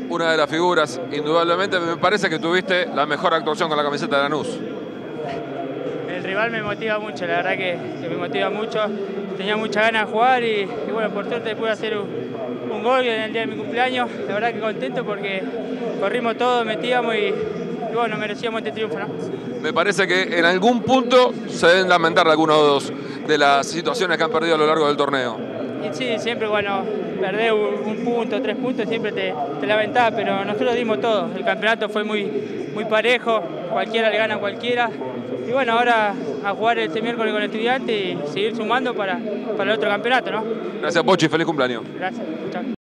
una de las figuras, indudablemente. Me parece que tuviste la mejor actuación con la camiseta de Lanús. El rival me motiva mucho, la verdad que me motiva mucho. Tenía muchas ganas de jugar y bueno, por suerte pude hacer un gol en el día de mi cumpleaños. La verdad que contento porque corrimos todo, metíamos y bueno, merecíamos este triunfo, ¿no? Me parece que en algún punto se deben lamentar algunos de las situaciones que han perdido a lo largo del torneo. Y sí, siempre cuando perdés un punto, 3 puntos, siempre te lamentás, pero nosotros dimos todo. El campeonato fue muy parejo, cualquiera le gana a cualquiera. Y bueno, ahora a jugar este miércoles con Estudiantes y seguir sumando para el otro campeonato, ¿no? Gracias, Pochi, feliz cumpleaños. Gracias, chao.